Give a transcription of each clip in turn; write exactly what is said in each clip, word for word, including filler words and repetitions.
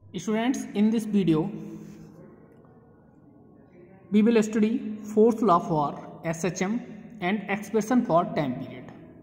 Students, in this video, we will study force law for S H M and expression for time period.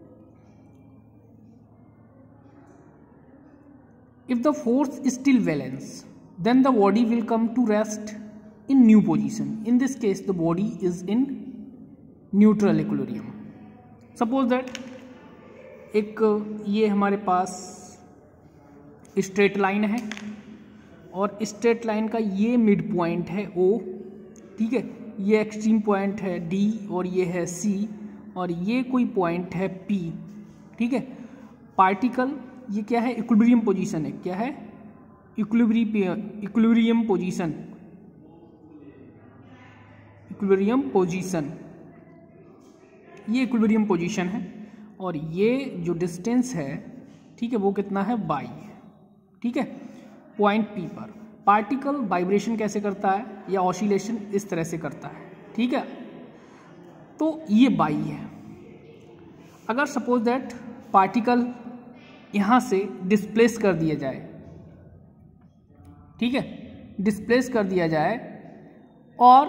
If the force is still valence, then the body will come to rest in new position. In this case, the body is in neutral equilibrium. Suppose that एक ये हमारे पास straight line है और straight line का ये mid point है O, ठीक है, ये एक्सट्रीम पॉइंट है D और ये है C और ये कोई पॉइंट है P, ठीक है। पार्टिकल ये क्या है, इक्विलिब्रियम पोजीशन है, क्या है, equilibrium equilibrium position equilibrium position ये इक्विलिब्रियम पोजीशन है और ये जो डिस्टेंस है, ठीक है, वो कितना है, बाई, ठीक है, पॉइंट P पर। पार्टिकल वाइब्रेशन कैसे करता है या ऑसिलेशन इस तरह से करता है, ठीक है, तो ये बाई है। अगर सपोज दैट पार्टिकल यहाँ से डिस्प्लेस कर दिया जाए, ठीक है, डिस्प्लेस कर दिया जाए और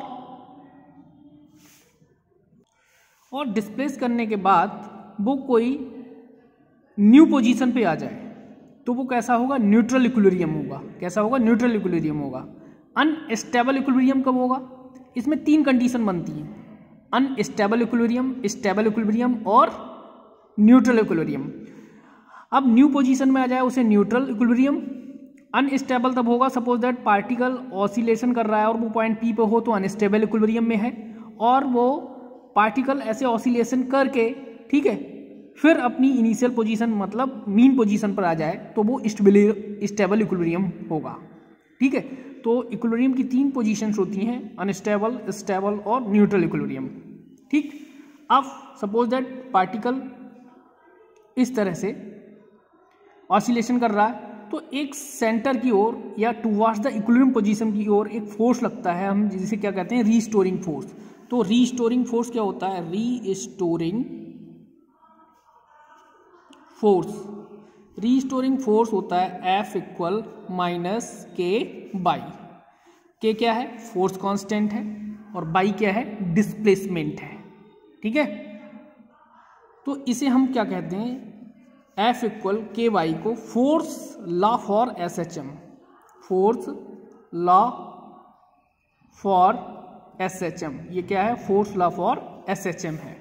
और डिस्प्लेस करने के बाद वो कोई न्यू पोजीशन पे आ जाए, तो वो कैसा होगा, न्यूट्रल इक्विलिब्रियम होगा। कैसा होगा, न्यूट्रल इक्विलिब्रियम होगा। अनस्टेबल इक्विलिब्रियम कब होगा, इसमें तीन कंडीशन बनती हैं, अनस्टेबल इक्विलिब्रियम, स्टेबल इक्विलिब्रियम और न्यूट्रल इक्विलिब्रियम। अब न्यू पोजीशन में आ जाए उसे न्यूट्रल इक्विलिब्रियम। अनस्टेबल तब होगा सपोज दैट पार्टिकल ऑसिलेशन कर रहा है और वो पॉइंट P पे हो तो अनस्टेबल इक्विलिब्रियम में है, और वो पार्टिकल ऐसे ऑसिलेशन करके, ठीक है, फिर अपनी इनिशियल पोजीशन मतलब मीन पोजीशन पर आ जाए तो वो स्टेबल इक्विलिब्रियम होगा, ठीक है। तो इक्विलिब्रियम की तीन पोजीशंस होती हैं, अनस्टेबल, स्टेबल और न्यूट्रल इक्विलिब्रियम, ठीक। अब सपोज दैट पार्टिकल इस तरह से ऑसिलेशन कर रहा है तो एक सेंटर की ओर या टुवर्ड्स द इक्विलिब्रियम पोजीशन की ओर एक फोर्स लगता है, हम जिसे क्या कहते हैं, रीस्टोरिंग फोर्स। तो रीस्टोरिंग फोर्स क्या होता है, रीस्टोरिंग फोर्स रीस्टोरिंग फोर्स होता है F equal minus k y. K क्या है, फोर्स कांस्टेंट है, और बाई क्या है, डिस्प्लेसमेंट है, ठीक है। तो इसे हम क्या कहते हैं, F इक्वल के बाई को force law for S H M, force law for S H M, ये क्या है, force law for S H M है।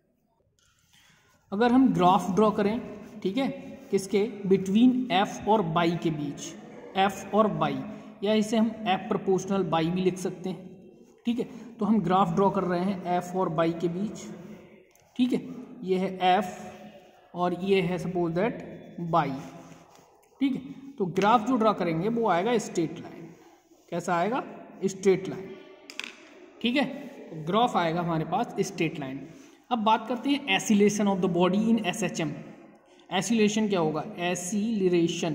अगर हम ग्राफ ड्रॉ करें, ठीक है, किसके, बिटवीन F और बाई के बीच, F और बाई, या इसे हम F प्रोपोर्शनल बाई भी लिख सकते हैं, ठीक है। तो हम ग्राफ ड्रॉ कर रहे हैं F और बाई के बीच, ठीक है, ये है F और ये है सपोज दैट बाई, ठीक है। तो ग्राफ जो ड्रॉ करेंगे वो आएगा स्ट्रेट लाइन। कैसा आएगा, स्ट्रेट लाइन, ठीक है। तो ग्राफ आएगा हमारे पास स्ट्रेट लाइन। अब बात करते हैं acceleration of the body in S H M. Acceleration क्या होगा, acceleration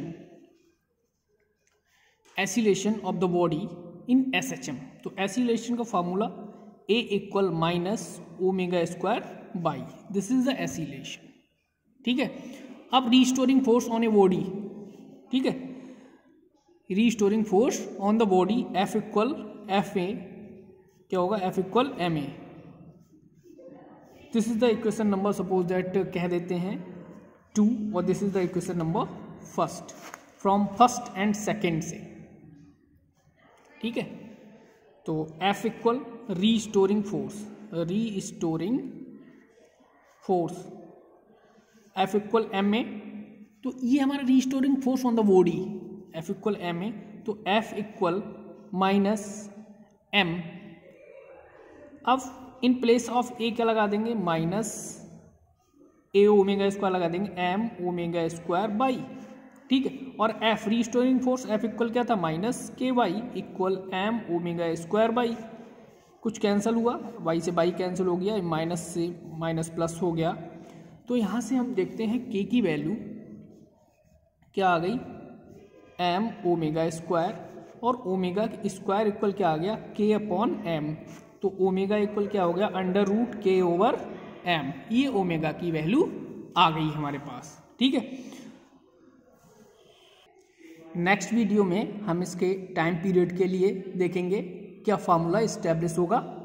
acceleration of the body in S H M. तो एसिलेशन का formula a equal minus omega square y, this is the acceleration, ठीक है। अब restoring force on a body, ठीक है, restoring force on the body F equal F a क्या होगा, F equal m a. This is the equation number suppose that कह देते हैं टू, और this is the equation number first, from first and second से, ठीक है। तो F equal restoring force, restoring force F equal m a. तो ये हमारा restoring force on the body, F equal m a, तो एफ इक्वल माइनस एम। अब in place of ए क्या लगा देंगे, माइनस ए ओमेगा स्क्वायर लगा देंगे, एम ओमेगा स्क्वायर बाई, ठीक है। और F restoring force F equal क्या था, minus k y equal m omega square y. कुछ कैंसिल हुआ, वाई से बाई कैंसिल हो गया, माइनस से माइनस प्लस हो गया। तो यहाँ से हम देखते हैं के की वैल्यू क्या आ गई, एम ओमेगा स्क्वायर, और ओमेगा स्क्वायर इक्वल क्या आ गया, के अपॉन एम। तो ओमेगा इक्वल क्या हो गया, under root k over m. ये ओमेगा की वैल्यू आ गई हमारे पास, ठीक है। नेक्स्ट वीडियो में हम इसके टाइम पीरियड के लिए देखेंगे क्या फार्मूला इस्टेब्लिश होगा।